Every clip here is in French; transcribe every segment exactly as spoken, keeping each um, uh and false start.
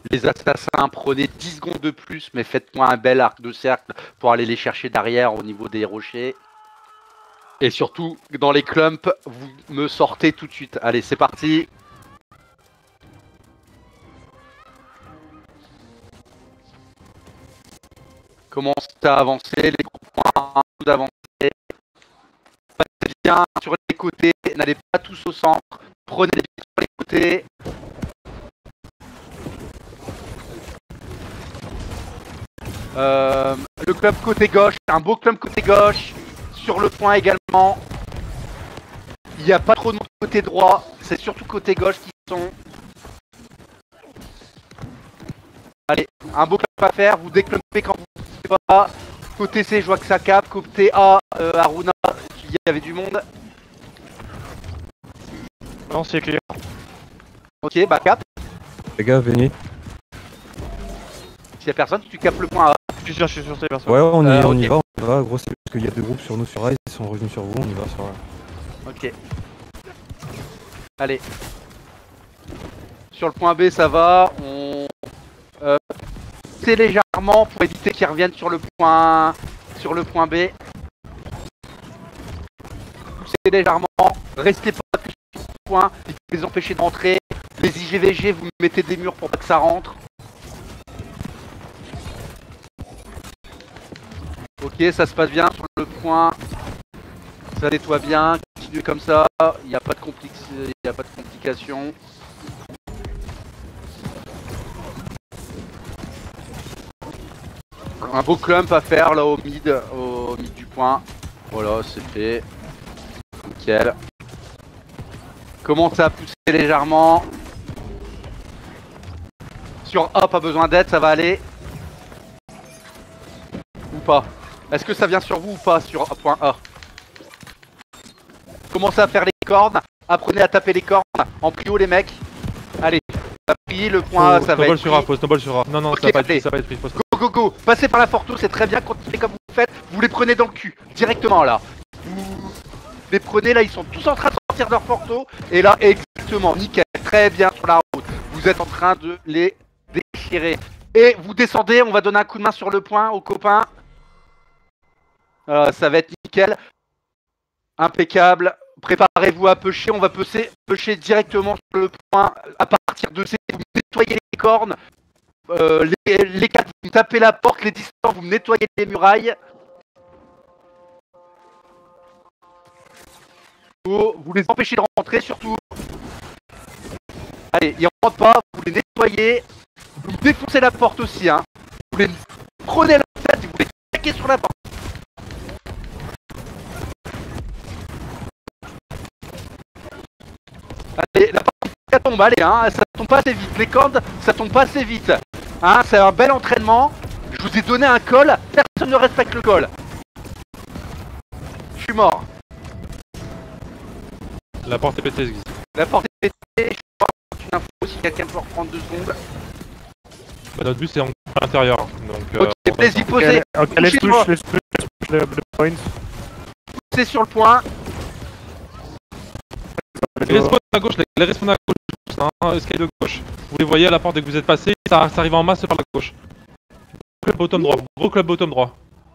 Les assassins, prenez dix secondes de plus, mais faites-moi un bel arc de cercle pour aller les chercher derrière au niveau des rochers. Et surtout, dans les clumps, vous me sortez tout de suite. Allez, c'est parti. Commencez à avancer, les gros points, vous avancez. Passez bien sur les côtés, n'allez pas tous au centre. Prenez les billes sur les côtés. Euh, le club côté gauche, un beau club côté gauche. Sur le point également. Il n'y a pas trop de monde côté droit, c'est surtout côté gauche qui sont. Allez, un beau club à faire, vous déclumpez quand vous ne pouvez pas. Côté C, je vois que ça capte. Côté A, euh, Aruna, il y avait du monde. Non, c'est clair. Ok, bah cap. Les gars, venez. S'il y a personne, tu capes le point A. Je suis sûr, je suis sûr, c'est personne. Ouais, on y, Euh, on ok. y va, on y va. Gros, c'est parce qu'il y a deux groupes sur nous sur Rise, ils sont revenus sur vous, on y va sur là. Ok. Allez. Sur le point B, ça va. On. Euh, poussez légèrement pour éviter qu'ils reviennent sur le point. Sur le point B. Poussez légèrement. Restez pas plus sur le point. Il faut les empêcher de rentrer. Les I G V G, vous mettez des murs pour pas que ça rentre. Ok, ça se passe bien sur le point. Ça nettoie bien. Continuez comme ça. Il n'y a pas de compli- il y a pas de complications. Un beau clump à faire là au mid, au mid du point. Voilà, c'est fait. Nickel. Commencez à pousser légèrement. Sur A, pas besoin d'aide, ça va aller. Ou pas. Est-ce que ça vient sur vous ou pas sur point A? Commencez à faire les cornes. Apprenez à taper les cornes. En prio les mecs. Allez. On va prier le point A, ça va Snowball être sur A, pris. pose snowball sur A. Non, non, Ok, ça va pas allez. être, ça va être pris. Pose... Go go go. Passez par la Forto, c'est très bien. Continuez comme vous faites. Vous les prenez dans le cul. Directement là. Vous les prenez là, ils sont tous en train de sortir de leur Forto. Et là, exactement. Nickel. Très bien sur la route. Vous êtes en train de les déchirer. Et vous descendez, on va donner un coup de main sur le point aux copains. Euh, ça va être nickel. Impeccable. Préparez-vous à pêcher. On va pêcher, pêcher directement sur le point. À partir de C, vous nettoyez les cornes. Euh, les, les quatre, vous tapez la porte. Les distants, vous nettoyez les murailles. Vous les empêchez de rentrer surtout. Allez, ils rentrent pas. Vous les nettoyez. Vous défoncez la porte aussi. Hein. Vous les prenez la tête. Vous les taquez sur la porte. Allez, la porte ça tombe, allez, hein, ça tombe pas assez vite. Les cordes, ça tombe pas assez vite. Hein, c'est un bel entraînement. Je vous ai donné un call, personne ne respecte le call. Je suis mort. La porte est pétée, Sguiz. La porte est pétée, je crois que c'est une info si quelqu'un peut reprendre deux secondes. Bah, notre but c'est en à l'intérieur. Donc, euh, Ok, vas-y, posez. Ok, laisse Touchez-moi. push, laisse push, laisse push le, le point. C'est sur le point. les respawn à gauche, les, les respawn à gauche, hein, escalier de gauche. Vous les voyez à la porte dès que vous êtes passé, ça, ça arrive en masse par la gauche. Club bottom droit, gros club bottom droit.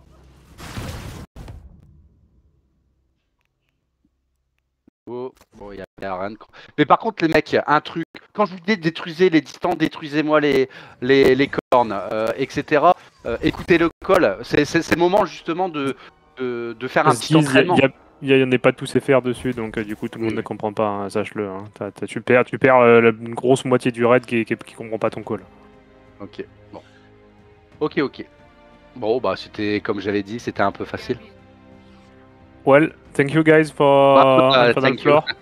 Oh, bon, il y a, y a rien de... Mais par contre, les mecs, un truc. Quand je vous dis détruisez les distants, détruisez-moi les, les, les cornes, euh, et cetera. Euh, écoutez le call. C'est le moment justement de, de, de faire un petit entraînement. Il n'y en a pas tous F R dessus, donc euh, du coup tout le monde ne comprend pas, hein, sache-le. Hein. T'as- t'as- tu perds, tu perds euh, la une grosse moitié du raid qui, qui, qui comprend pas ton call. Ok, bon. Ok, ok. Bon, bah c'était, comme j'avais dit, c'était un peu facile. Well, thank you guys for, Ah, for thank the you. floor.